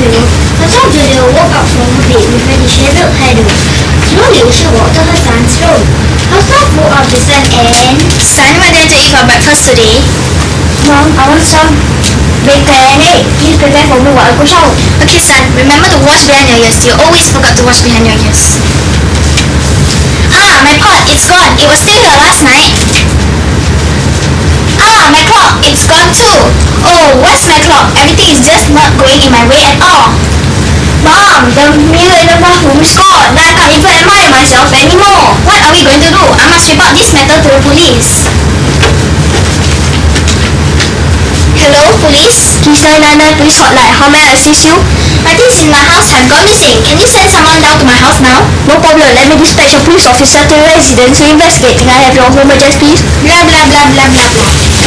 superhero, a tall Julia woke up from her bed with a disheveled hairdo. Slowly, she walked to her son's room. Her son woke up to son and... Son, what did you eat for breakfast today? Mom, I want some bacon and egg. Please prepare for me while I go shower. Okay, son, remember to wash behind your ears. You always forgot to wash behind your ears. Ah, my pot, it's gone. It was still here last night. Ah, my clock, it's gone too. Oh, what's my clock? Everything is just not going in my way at all. Mom, the mirror in the bathroom is gone. Now I can't even admire myself anymore. What are we going to do? I must report this matter to the police. Hello, police? Please 999 police hotline. How may I assist you? My things in my house have gone missing. Can you send someone down to my house now? No problem. Let me dispatch a police officer to your residence to investigate. Can I have your home address, please? Blah blah blah blah blah blah.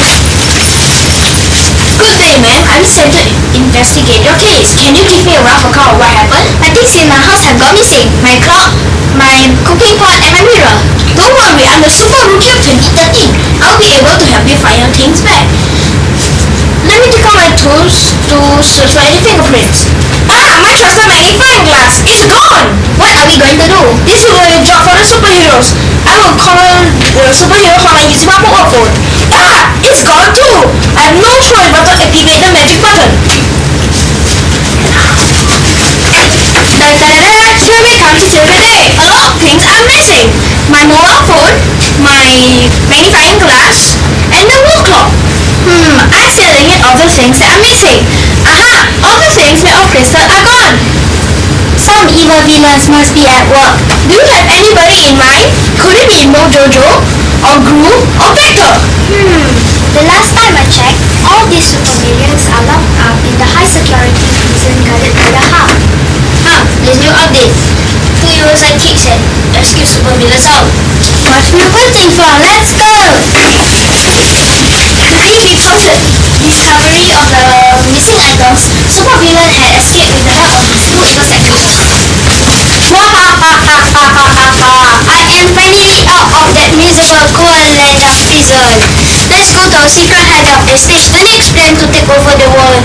Good day, ma'am. I'm sent to investigate your case. Can you give me a rough account of what happened? My things in my house have gone missing. My clock, my cooking pot, and my mirror. Don't worry. I'm the super rookie of 2013. I'll be able to help you find your things back. Let me take out my tools to search for any fingerprints. Ah, my trusted magnifying glass is gone! What are we going to do? This will be a job for the superheroes. I will call the superhero hotline using my mobile phone. Ah, it's gone too! I have no choice but to activate the magic button. Da-da-da-da! Here we come to save the day. A lot of things are missing. My mobile phone, my magnifying glass, and the wall clock. I'm still thinking of the things that are missing. Aha! All the things made of crystal are gone. Some evil villains must be at work. Do you have anybody in mind? Could it be Mojojo, or Gru, or Vector? The last time I checked, all these supervillains are locked up in the high security prison guarded by the Hub. There's new update. 2 Euro sidekicks and rescue supervillains out. What we're waiting for? Let's go! The day before the discovery of the missing items, supervillain had escaped with the help of his two interceptors. I am finally out of that miserable cold land of prison. Let's go to our secret hideout and stage the next plan to take over the world.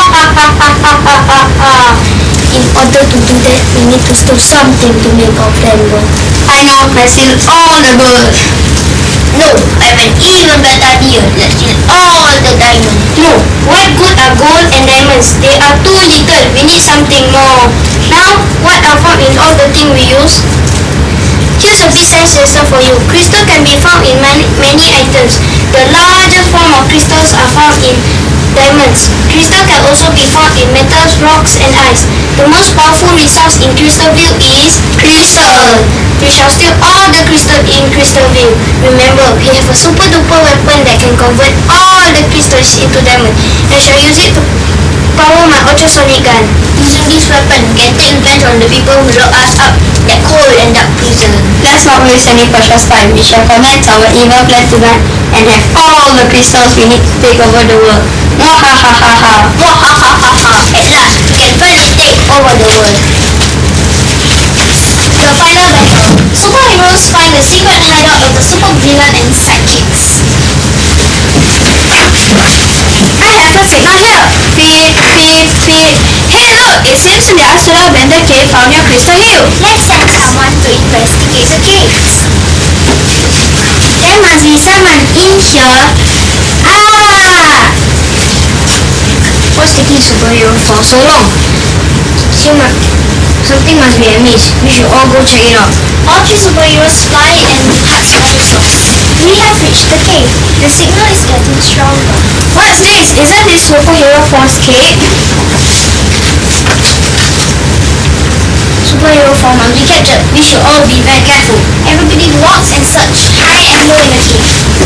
In order to do that, we need to steal something to make our plan work. I know, let's steal all the gold. No, I have an even better idea. Let's steal all the diamonds. No, what good are gold and diamonds? They are too little. We need something more. Now, what are found in all the things we use? Here's a big science lesson for you. Crystal can be found in many items. The largest form of crystals are found in diamonds. Crystal can also be found in metals, rocks, and ice. The most powerful resource in Crystalville is crystal. We shall steal all the crystal in Crystalville. Remember, we have a super duper weapon that can convert all the crystals into diamond. I shall use it to power my ultrasonic gun. Using this weapon, we can take revenge on the people who locked us up that cold and dark prison. Let's not waste any precious time. We shall commence our evil plan tonight and have all the crystals we need to take over the world. At last, we can finally take over the world. The final battle. Superheroes find the secret hideout of the supervillain and sidekicks. I have a signal here. Beep, beep, beep. Hey look, it seems the Asura Bender cave found your crystal hill. Let's send someone to investigate the case. There must be someone in here. Ah! What's taking superhero for so long? Something must be amiss. We should all go check it out. All three superheroes fly and depart spottless. We have reached the cave. The signal is getting stronger. What's this? Isn't this superhero force cave? Superhero form must be captured. We should all be very careful. Everybody walks and search high and low in the cave.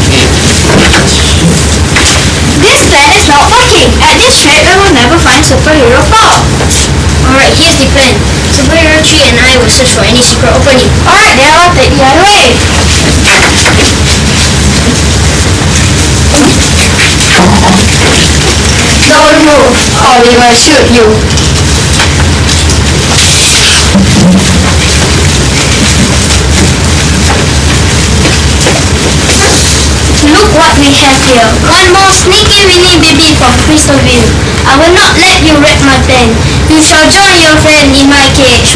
This plan is not working. At this rate, we will never find superhero 4. Alright, here's the plan. Superhero 3 and I will search for any secret opening. Alright, then I'll take the other way. Don't move, or we will shoot you. look what we have here. One more sneaky winnie baby from Crystalville. I will not let you wreck my plan. You shall join your friend in my cage.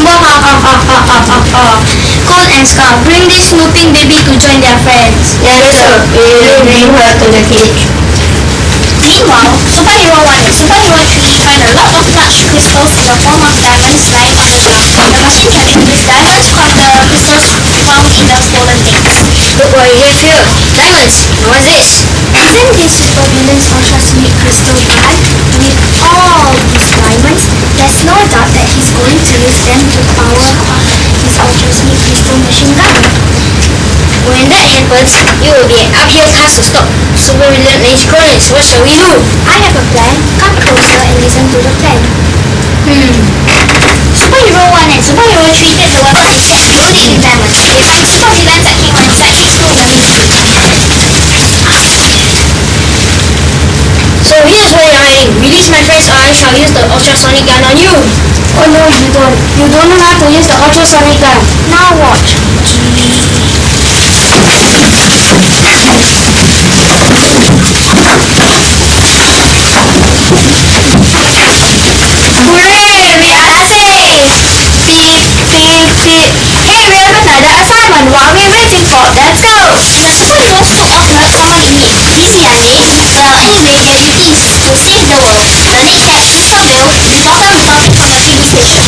Cold and Scar, bring this snooping baby to join their friends. Yes, sir. We will bring her to the cage. Meanwhile, Superhero 1 and Superhero 3 find a lot of large crystals in the form of diamonds lying on the ground. The machine can produce diamonds from the crystals found in the stolen things. Look what we have here. Diamonds. What's this? Isn't this supervillain's ultrasonic crystal bag? With all these diamonds, there's no doubt that he's going to use them to power his ultrasonic crystal machine gun. When that happens, it will be an uphill task to stop supervillain and his cronies. What shall we do? I have a plan. Come closer and listen to the plan. Superhero 1 and Superhero 3 get the weapon and set loaded with diamonds. They find supervillains acting on psychic school memories. So here's where you're hiding. Release my friends or I shall use the ultrasonic gun on you. Oh no, you don't. You don't know how to use the ultrasonic gun. Now watch. Hooray! We are safe! Beep, beep, beep. Hey, we have another assignment. What are we waiting for? Let's go! The superheroes took off to help someone in need. Busy, are they? Well, anyway, their duty is to save the world. The next step, Crystalville, reporter reporting from the TV station.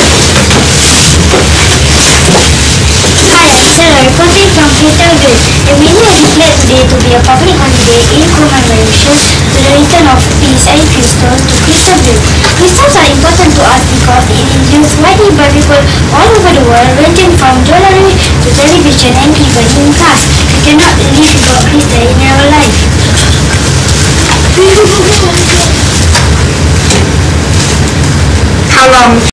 Hi, I'm Sarah reporting from Crystalville. The winner declared today to be a public holiday in commemoration to the return of peace and crystals to Crystalville. Crystals are important to us because it is used widely by people all over the world, ranging from jewelry to television and even in cars. We cannot live without crystal in our life. How long?